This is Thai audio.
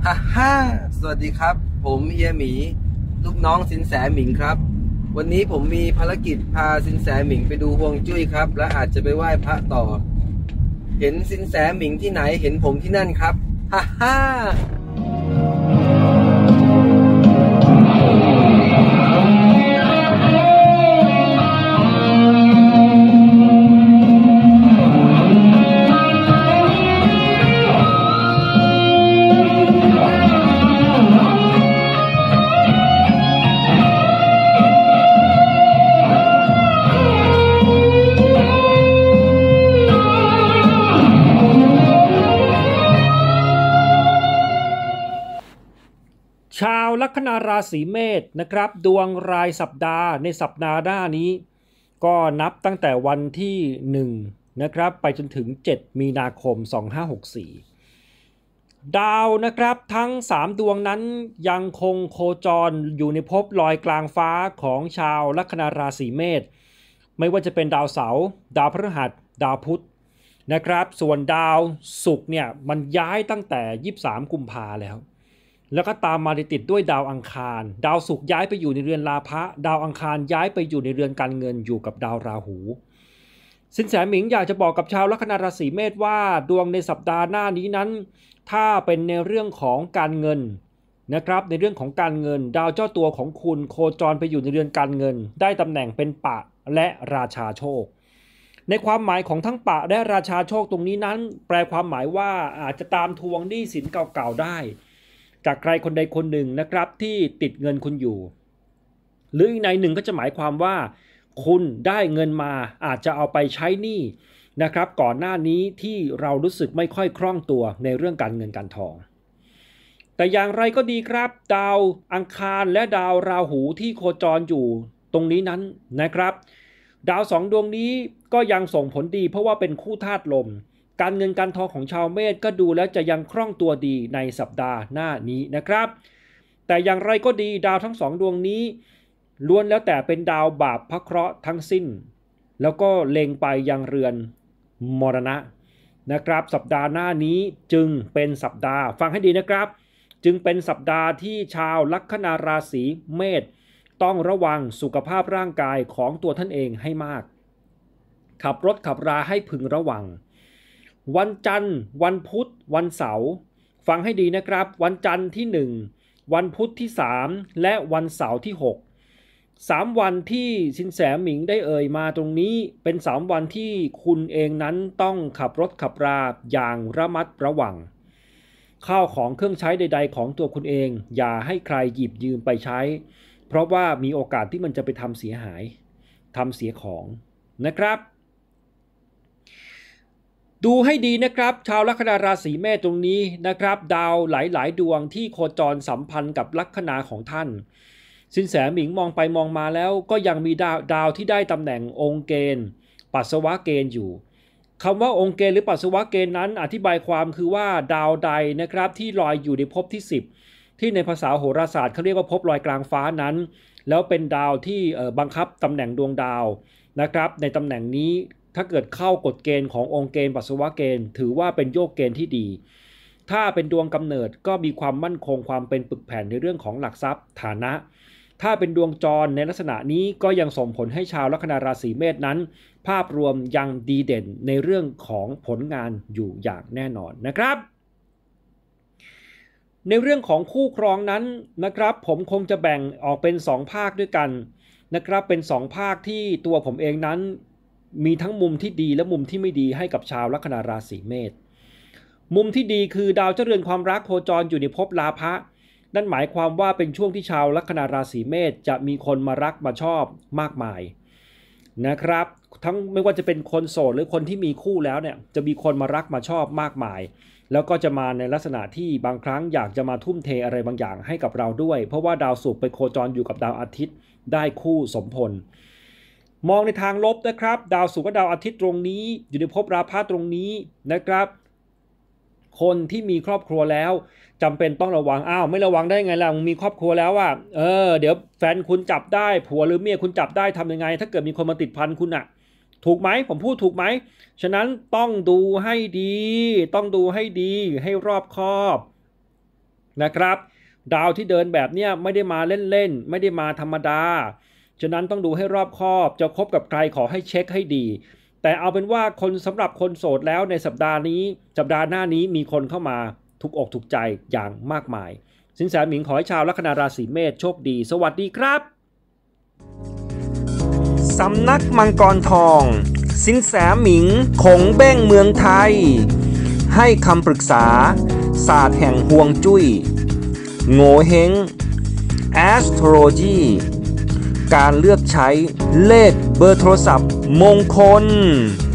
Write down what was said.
ฮ่าฮ่าสวัสดีครับผมเฮียหมีลูกน้องสินแสหมิงครับวันนี้ผมมีภารกิจพาสินแสหมิงไปดูฮวงจุ้ยครับและอาจจะไปไหว้พระต่อเห็นสินแสหมิงที่ไหนเห็นผมที่นั่นครับฮ่าฮ่าชาวลัคนาราศีเมษนะครับดวงรายสัปดาห์ในสัปดาห์หน้านี้ก็นับตั้งแต่วันที่1นะครับไปจนถึง7มีนาคม2564ดาวนะครับทั้ง3ดวงนั้นยังคงโคจรอยู่ในภพลอยกลางฟ้าของชาวลัคนาราศีเมษไม่ว่าจะเป็นดาวเสาร์ดาวพฤหัสดาวพุธนะครับส่วนดาวศุกร์เนี่ยมันย้ายตั้งแต่23กุมภาแล้วก็ตามมาติดด้วยดาวอังคารดาวศุกร์ย้ายไปอยู่ในเรือนราพะดาวอังคารย้ายไปอยู่ในเรือนการเงินอยู่กับดาวราหูสินแสหมิงอยากจะบอกกับชาวลัคนาราศีเมษว่าดวงในสัปดาห์หน้านี้นั้นถ้าเป็นในเรื่องของการเงินนะครับในเรื่องของการเงินดาวเจ้าตัวของคุณโคจรไปอยู่ในเรือนการเงินได้ตำแหน่งเป็นปะและราชาโชคในความหมายของทั้งปะและราชาโชคตรงนี้นั้นแปลความหมายว่าอาจจะตามทวงหนี้สินเก่าๆได้จากใครคนใดคนหนึ่งนะครับที่ติดเงินคุณอยู่หรืออีกในหนึ่งก็จะหมายความว่าคุณได้เงินมาอาจจะเอาไปใช้หนี้นะครับก่อนหน้านี้ที่เรารู้สึกไม่ค่อยคล่องตัวในเรื่องการเงินการทองแต่อย่างไรก็ดีครับดาวอังคารและดาวราหูที่โคจรอยู่ตรงนี้นั้นนะครับดาว2ดวงนี้ก็ยังส่งผลดีเพราะว่าเป็นคู่ธาตุลมการเงินการทองของชาวเมษก็ดูแล้วจะยังคล่องตัวดีในสัปดาห์หน้านี้นะครับแต่อย่างไรก็ดีดาวทั้ง2ดวงนี้ล้วนแล้วแต่เป็นดาวบาปพระเคราะห์ทั้งสิ้นแล้วก็เล็งไปยังเรือนมรณะนะครับสัปดาห์หน้านี้จึงเป็นสัปดาห์ฟังให้ดีนะครับจึงเป็นสัปดาห์ที่ชาวลัคนาราศีเมษต้องระวังสุขภาพร่างกายของตัวท่านเองให้มากขับรถขับราให้พึงระวังวันจันทร์วันพุธวันเสาร์ฟังให้ดีนะครับวันจันทร์ที่1วันพุธที่3และวันเสาร์ที่6 3วันที่สินแสหมิงได้เอ่ยมาตรงนี้เป็น3วันที่คุณเองนั้นต้องขับรถขับราอย่างระมัดระวังข้าวของเครื่องใช้ใดๆของตัวคุณเองอย่าให้ใครหยิบยืมไปใช้เพราะว่ามีโอกาสที่มันจะไปทำเสียหายทำเสียของนะครับดูให้ดีนะครับชาวลัคนาราศีเมษตรงนี้นะครับดาวหลายๆดวงที่โคจรสัมพันธ์กับลัคนาของท่านสินแสหมิงมองไปมองมาแล้วก็ยังมีดาวที่ได้ตำแหน่งองค์เกณฑ์ปัสสาวะเกณฑ์อยู่คำว่าองค์เกณฑ์หรือปัสสาวะเกณฑ์นั้นอธิบายความคือว่าดาวใดนะครับที่ลอยอยู่ในภพที่10ที่ในภาษาโหราศาสตร์เขาเรียกว่าภพลอยกลางฟ้านั้นแล้วเป็นดาวที่บังคับตำแหน่งดวงดาวนะครับในตำแหน่งนี้ถ้าเกิดเข้ากฎเกณฑ์ขององค์เกณฑ์ปัสสาวะเกณฑ์ถือว่าเป็นโยกเกณฑ์ที่ดีถ้าเป็นดวงกำเนิดก็มีความมั่นคงความเป็นปึกแผ่นในเรื่องของหลักทรัพย์ฐานะถ้าเป็นดวงจรในลักษณะนี้ก็ยังส่งผลให้ชาวลัคนาราศีเมษนั้นภาพรวมยังดีเด่นในเรื่องของผลงานอยู่อย่างแน่นอนนะครับในเรื่องของคู่ครองนั้นนะครับผมคงจะแบ่งออกเป็น2ภาคด้วยกันนะครับเป็น2ภาคที่ตัวผมเองนั้นมีทั้งมุมที่ดีและมุมที่ไม่ดีให้กับชาวลัคนาราศีเมษมุมที่ดีคือดาวเจ้าเรือนความรักโคจรอยู่ในภพราพะนั่นหมายความว่าเป็นช่วงที่ชาวลัคนาราศีเมษจะมีคนมารักมาชอบมากมายนะครับทั้งไม่ว่าจะเป็นคนโสดหรือคนที่มีคู่แล้วเนี่ยจะมีคนมารักมาชอบมากมายแล้วก็จะมาในลักษณะที่บางครั้งอยากจะมาทุ่มเทอะไรบางอย่างให้กับเราด้วยเพราะว่าดาวศุกร์ไปโคจรอยู่กับดาวอาทิตย์ได้คู่สมพลมองในทางลบนะครับดาวศุกร์กับดาวอาทิตย์ตรงนี้อยู่ในภพราพะตรงนี้นะครับคนที่มีครอบครัวแล้วจำเป็นต้องระวังไม่ระวังได้ไงล่ะมีครอบครัวแล้วเดี๋ยวแฟนคุณจับได้ผัวหรือเมียคุณจับได้ทำยังไงถ้าเกิดมีคนมาติดพันคุณถูกไหมผมพูดถูกไหมฉะนั้นต้องดูให้ดีให้รอบคอบนะครับดาวที่เดินแบบเนี้ยไม่ได้มาเล่นๆไม่ได้มาธรรมดาฉะนั้นต้องดูให้รอบคอบจะคบกับใครขอให้เช็คให้ดีแต่เอาเป็นว่าสำหรับคนโสดแล้วในสัปดาห์หน้านี้มีคนเข้ามาถูกอกถูกใจอย่างมากมายสินแสหมิงขอให้ชาวลัคนาราศีเมษโชคดีสวัสดีครับสำนักมังกรทองสินแสหมิงคงเบ้งเมืองไทยให้คำปรึกษาศาสตร์แห่งฮวงจุ้ยโง่เฮง Astrology การเลือกใช้เลขเบอร์โทรศัพท์มงคล